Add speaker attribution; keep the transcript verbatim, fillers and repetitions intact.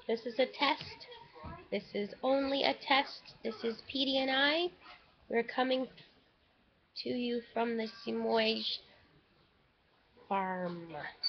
Speaker 1: This is a test. This is only a test. This is Petey and I. We're coming to you from the Simoij farm.